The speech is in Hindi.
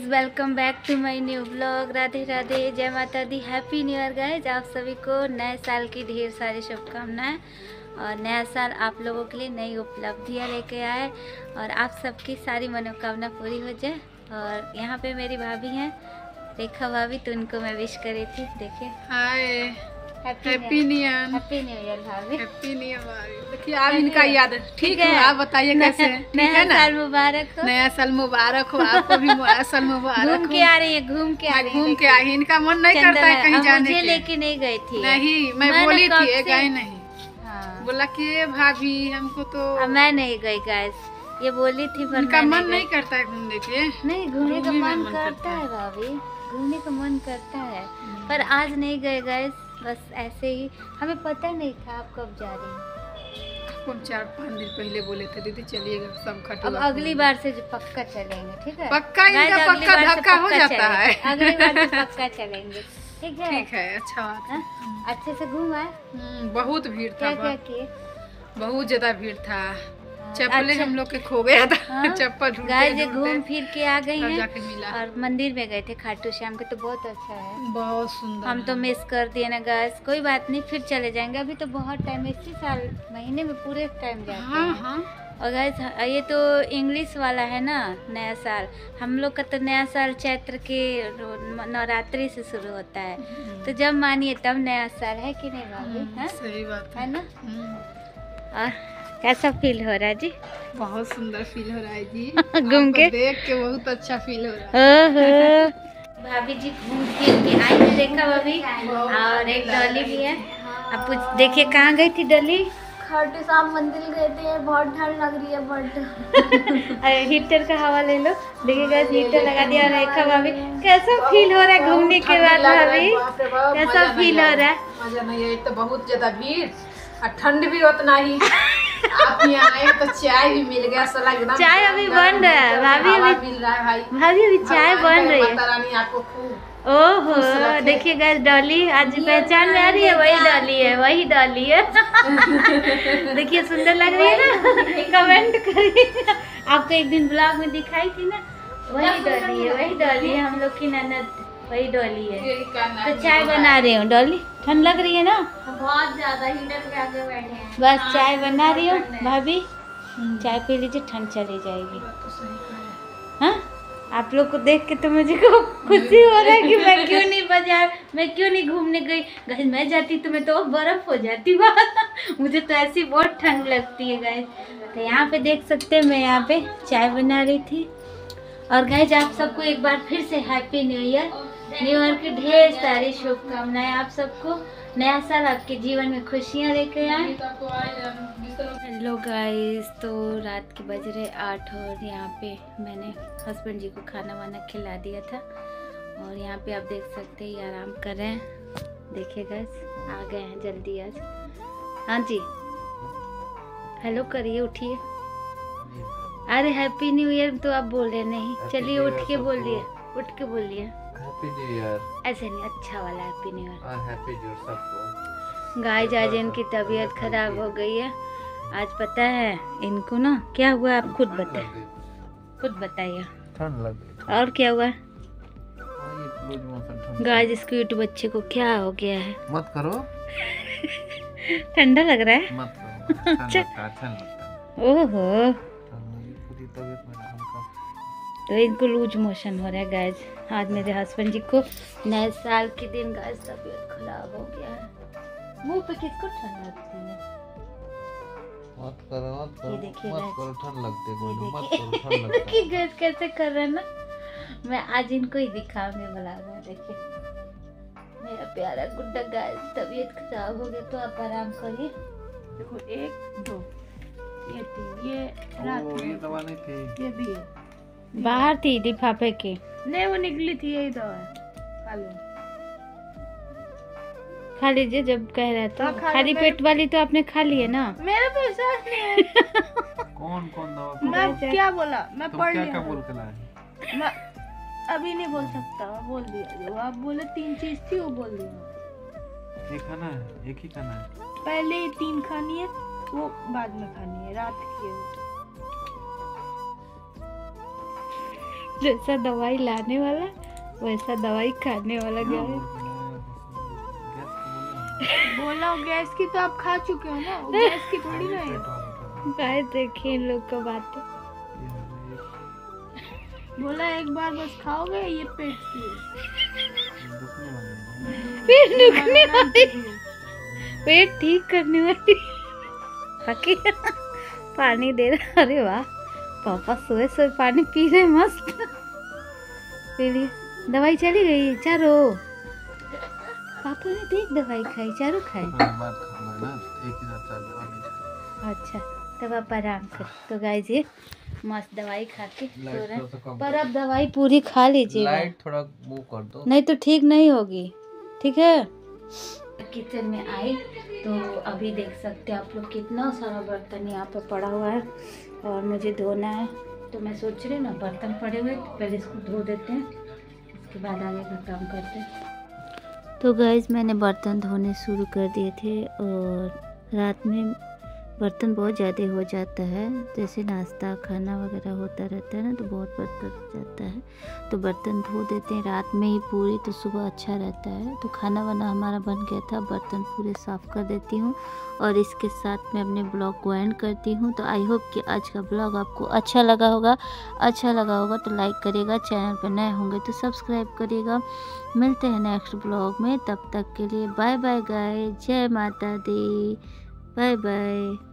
Welcome back to my new blog. Radhe Radhe, जय माता दी, हैप्पी न्यू ईयर गाइज। आप सभी को नए साल की ढेर सारी शुभकामनाएं और नया साल आप लोगों के लिए नई उपलब्धियां लेके आए और आप सबकी सारी मनोकामना पूरी हो जाए। और यहाँ पे मेरी भाभी हैं, रेखा भाभी, तो उनको मैं विश करी थी। देखिए, hi, happy new year. Happy new year भाभी। हैप्पी न्यू ईयर भाभी। देखिए आप इनका याद ठीक है, आप बताइए कैसे ठीक है ना। साल मुबारक हो। नया साल मुबारक हो आपको भी। नया साल मुबारक। घूम के आ रही है, घूम के आ रही है, घूम के आई। इनका मन नहीं करता है कहीं जाने मुझे के। लेके नहीं गई थी। नहीं, मैं बोली थी गए नहीं। हाँ। बोला कि भाभी हमको तो मैं नहीं गई गाइस, ये बोली थी पर इनका मन नहीं करता है घूमने के। नहीं, घूमने का मन करता है भाभी, घूमने का मन करता है, पर आज नहीं गए गाइस। बस ऐसे ही, हमें पता नहीं था आप कब जा रही हैं। आपको 4-5 दिन पहले बोले थे दीदी चलिएगा सब खटुआ। अब अगली बार से जो पक्का चलेंगे, ठीक है। पक्का इनका पक्का धक्का हो जाता है। अगली बार से पक्का चलेंगे, ठीक है। ठीक है, अच्छा बात है। अच्छे से घूम आए। बहुत भीड़ था। क्या किए? बहुत ज्यादा भीड़ था। चप्पलें हम लोग के खो गया था। हाँ? चप्पल ढूंढते घूम फिर के आ गई हैं। जाके मिला। और मंदिर में गए थे खाटू श्याम के, तो बहुत अच्छा है, बहुत सुंदर। हम तो मिस कर दिए ना गाइस। कोई बात नहीं, फिर चले जाएंगे। अभी तो बहुत टाइम, इसी साल महीने में पूरे टाइम जाते हैं। हाँ। और गाइस ये तो इंग्लिश वाला है ना नया साल। हम लोग का तो नया साल चैत्र के नवरात्रि से शुरू होता है, तो जब मानिए तब नया साल है कि नहीं भाभी? सही बात है ना। और कैसा फील हो रहा है जी? बहुत सुंदर फील हो रहा है जी। घूम के देख के बहुत अच्छा फील हो रहा है। भाभी जी घूम फिर के आई है, रेखा भाभी, और एक डॉली भी है। अब देखिए कहाँ गई थी डॉली? खाटू श्याम मंदिर गए थे, बहुत ठंड लग रही है बट अरे हीटर का हवा ले लो। देखिएगा हीटर लगा दिया। रेखा भाभी कैसा फील हो रहा है घूमने के बाद? भाभी कैसा फील हो रहा है? मजा नहीं है, तो बहुत ज्यादा भीड़ और ठंड भी उतना ही। आप यहाँ आए तो चाय भी मिल गया। चाय अभी बन रहा है भाभी, अभी मिल रहा है भाई। भाभी अभी चाय बन रही है। माता रानी आपको खूब। ओहो, देखिए गाइस, डॉली आज पहचान में आ रही है। वही डॉली है, वही डॉली है। देखिए सुंदर लग रही है ना, कमेंट करिए। आपको एक दिन ब्लॉग में दिखाई थी ना, वही डॉली है, वही डॉली है, हम लोग की ननद, वही डॉली है। तो चाय बना रही हूँ। डॉली ठंड लग रही है ना? बहुत ज्यादा हीटर के आगे बैठे हैं। बस चाय बना रही हूँ भाभी, चाय पी लीजिए, ठंड चली जाएगी। हाँ, आप लोग को देख के तो मुझे को खुशी हो रहा है कि मैं क्यों नहीं बाजार, मैं क्यों नहीं घूमने गई। गाइस मैं जाती तो मैं तो बर्फ हो जाती मुझे तो ऐसी बहुत ठंड लगती है गाइस। तो यहाँ पे देख सकते हैं, मैं यहाँ पे चाय बना रही थी। और गाइस आप सबको एक बार फिर से happy new year. New year की ढेर सारी शुभकामनाएं आप सबको। नया साल आपके जीवन में खुशियाँ लेके आए। हेलो गाइस, तो रात के बज रहे 8 और यहाँ पे मैंने हस्बैंड जी को खाना वाना खिला दिया था। और यहाँ पे आप देख सकते हैं ये आराम कर रहे हैं। देखिए गाइस आ गए हैं जल्दी आज। हाँ जी, हेलो करिए, उठिए। अरे हैप्पी न्यू ईयर तो आप बोल रहे नहीं, चलिए उठ के बोलिए, उठ के बोलिए हैप्पी न्यू ईयर। ऐसे नहीं, अच्छा वाला happy new year. Happy new year सबको। गाइस आज इनकी तबीयत खराब हो गई है। आज पता है इनको ना क्या हुआ, आप खुद बताइए, खुद बताइए। ठंड लग गई। और क्या हुआ ठंड। गाइस इस क्यूट बच्चे को क्या हो गया है? मत करो। ठंडा लग रहा है? मत करो। अच्छा लगता है। ओहो, पूरी तबीयत में हल्का। तो इनको लूज मोशन हो रहा है गाइस। आज मेरे हस्बैंड जी को नए साल के दिन गाइस तबीयत खराब हो गया है। मुंह पे किसको ठंड लगती है? मत करो, मत करो, ये देखिए मत गाइस। करो, ठंड लगती है। मत करो, ठंड लगता है। कि गाइस कैसे कर रहे हैं ना, मैं आज इनको ही दिखाऊंगी ब्लॉग में। देखिए मेरा प्यारा गुड्डा गाइस तबीयत खराब हो गया, तो आप आराम करिए। देखो 1 2 ये 3, ये रात ओ, में ये दवा नहीं थी। ये भी है। बाहर थी लिफाफे के। नहीं वो निकली थी, यही दवा है, खा लो। खा लीजिए जब कह रहे तो। हाँ, खा खाली लो। पेट वाली तो आपने खा ली है ना? मेरे पे विश्वास नहीं है। कौन कौन दवा? मैं क्या बोला, मैं तुम पढ़ क्या लिया। क्या बोल के लाए? मैं अभी नहीं बोल सकता, मैं बोल दिया। जो आप बोले 3 चीज थी वो बोल दिया। एक खाना है, एक ही खाना है। पहले 3 खानी है, वो बाद में खानी है, रात की है। जैसा दवाई लाने वाला वैसा दवाई खाने वाला गया है। बोला गैस की तो आप खा चुके हो ना, गैस की थोड़ी ना है। गाइस देखिए इन लोग का बातें। बोला एक बार बस खाओगे, ये पेट की फिर दुखने वाली, पेट ठीक करने वाली। बाकी पानी दे रहा। अरे वाह, पापा सोए सोए पानी पी रहे मस्त। पी लिए। दवाई चली गई चारों। पापा ने देख दवाई खाई, चारों खाए। अच्छा तब आप आराम कर। तो गाइस ये मस्त दवाई खा के सो रहे हैं। पर अब दवाई पूरी खा लीजिएगा, लाइट थोड़ा मूव कर दो, नहीं तो ठीक नहीं होगी। ठीक है। किचन में आई तो अभी देख सकते हैं आप लोग कितना सारा बर्तन यहाँ पे पड़ा हुआ है और मुझे धोना है। तो मैं सोच रही हूँ ना, बर्तन पड़े हुए तो पहले इसको धो देते हैं, उसके बाद आगे का काम करते हैं। तो गाइस मैंने बर्तन धोने शुरू कर दिए थे और रात में बर्तन बहुत ज़्यादा हो जाता है। जैसे नाश्ता खाना वगैरह होता रहता है ना, तो बहुत बर्तन हो जाता है, तो बर्तन धो देते हैं रात में ही पूरी, तो सुबह अच्छा रहता है। तो खाना वाना हमारा बन गया था, बर्तन पूरे साफ़ कर देती हूँ और इसके साथ मैं अपने ब्लॉग को एंड करती हूँ। तो आई होप कि आज का ब्लॉग आपको अच्छा लगा होगा। अच्छा लगा होगा तो लाइक करिएगा, चैनल पर नए होंगे तो सब्सक्राइब करिएगा। मिलते हैं नेक्स्ट ब्लॉग में, तब तक के लिए बाय बाय गाइस। जय माता दी, बाय बाय।